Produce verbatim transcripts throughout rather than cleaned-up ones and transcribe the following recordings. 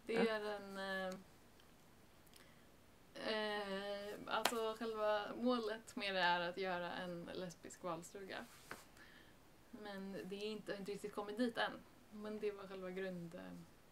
Det är en... Eh, eh, alltså själva målet med det är att göra en lesbisk valstuga. Men det är inte, inte riktigt kommit dit än. Men det var själva grundmålet.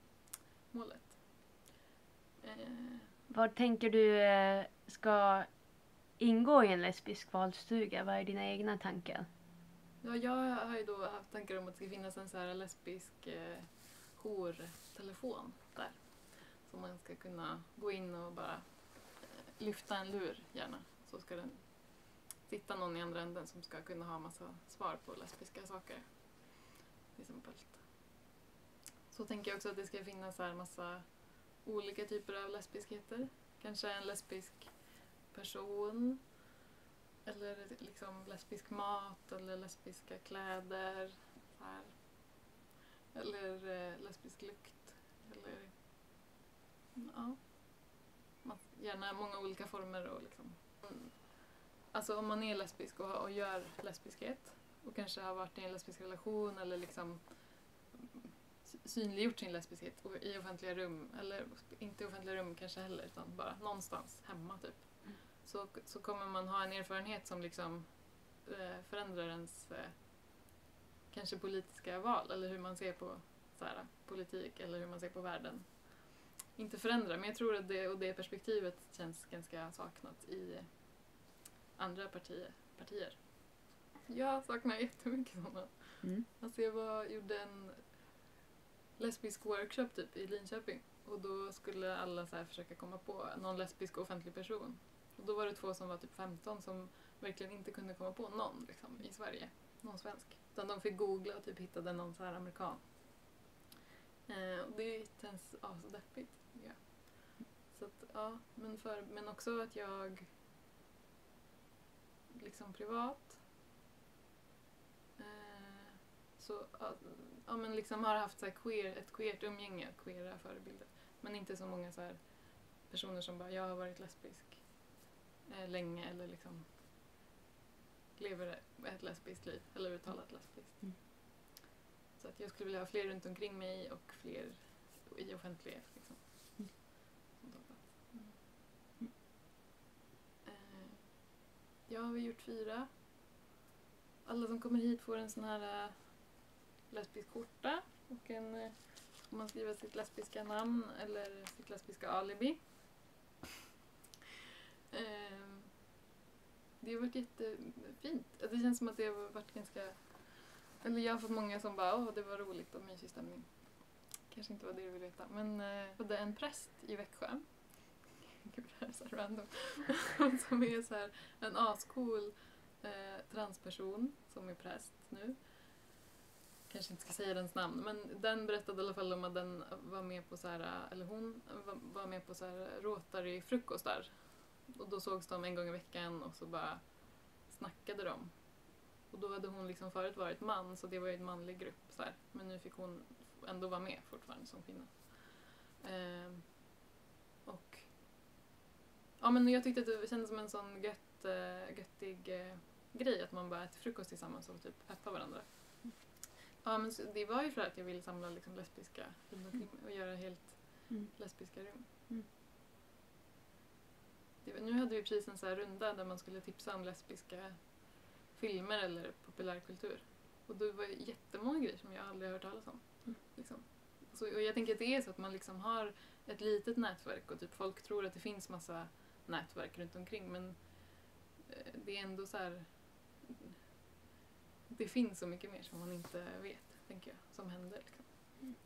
Eh, Vad tänker du eh, ska ingå i en lesbisk valstuga? Vad är dina egna tankar? ja, jag har ju då haft tankar om att det ska finnas en så här lesbisk eh, jourtelefon där. Så man ska kunna gå in och bara eh, lyfta en lur gärna. Så ska den sitta någon i andra änden som ska kunna ha massa svar på lesbiska saker. Till exempel. Så tänker jag också att det ska finnas så här massa olika typer av lesbiskheter. Kanske en lesbisk person. Eller liksom lesbisk mat eller lesbiska kläder. Så här. Eller eh, lesbisk lukt. Eller ja. Gärna många olika former. Och liksom. Alltså om man är lesbisk och, och gör lesbiskhet. Och kanske har varit i en lesbisk relation. Eller liksom synliggjort sin lesbiskhet i offentliga rum. Eller inte i offentliga rum kanske heller. Utan bara någonstans hemma typ. Så, så kommer man ha en erfarenhet som liksom eh, förändrar ens eh, kanske politiska val eller hur man ser på så här, politik eller hur man ser på världen. Inte förändra, men jag tror att det, och det perspektivet känns ganska saknat i andra partier. partier. Jag saknar jättemycket sådana. Mm. Alltså jag var, gjorde en lesbisk workshop typ i Linköping och då skulle alla så här försöka komma på någon lesbisk offentlig person. Och då var det två som var typ femton som verkligen inte kunde komma på någon liksom, i Sverige. Någon svensk. Utan de fick googla och typ hittade någon så här amerikan. Eh, och det känns ja, så deppigt. Ja. Så att, ja, men, för, men också att jag liksom privat eh, så ja, men liksom har haft så här queer, ett queert umgänge, queera förebilder. Men inte så många så här personer som bara, jag har varit lesbisk eh, länge eller liksom lever ett lesbiskt liv eller uttalat lesbiskt. Mm. Så att jag skulle vilja ha fler runt omkring mig och fler i offentlighet liksom. Mm. Mm. Mm. Eh, jag har gjort fyra. Alla som kommer hit får en sån här äh, lesbisk skjorta och en äh, om man skriver sitt lesbiska namn eller sitt lesbiska alibi. Eh, det har varit jättefint. Det känns som att det har varit ganska... Eller jag har fått många som bara, åh det var roligt och mysig stämning. Kanske inte var det du ville veta. Men jag eh, hade en präst i Växjö. Gud, det här är så random. som är så här en ascool eh, transperson som är präst nu. Kanske inte ska säga dens namn. Men den berättade i alla fall om att den var med på så här, eller hon var, var med på så här Rotary-frukostar. Och då sågs de en gång i veckan och så bara snackade de. Och då hade hon liksom förut varit man, så det var ju en manlig grupp. Så här. Men nu fick hon ändå vara med fortfarande som kvinna. Ehm, och ja, men jag tyckte att det kändes som en sån gött, äh, göttig äh, grej att man bara äter frukost tillsammans och typ peppar varandra. Ja, men så, det var ju för att jag ville samla liksom lesbiska runt omkring mig och göra helt mm. lesbiska rum. Mm. Det, nu hade vi precis en så här runda där man skulle tipsa om lesbiska filmer eller populärkultur. Och då var det jättemånga grejer som jag aldrig har hört talas om. Mm. Liksom. Så, och jag tänker att det är så att man liksom har ett litet nätverk och typ folk tror att det finns massa nätverk runt omkring, men eh, det är ändå så här. Det finns så mycket mer som man inte vet, tänker jag, som händer. Liksom. Mm.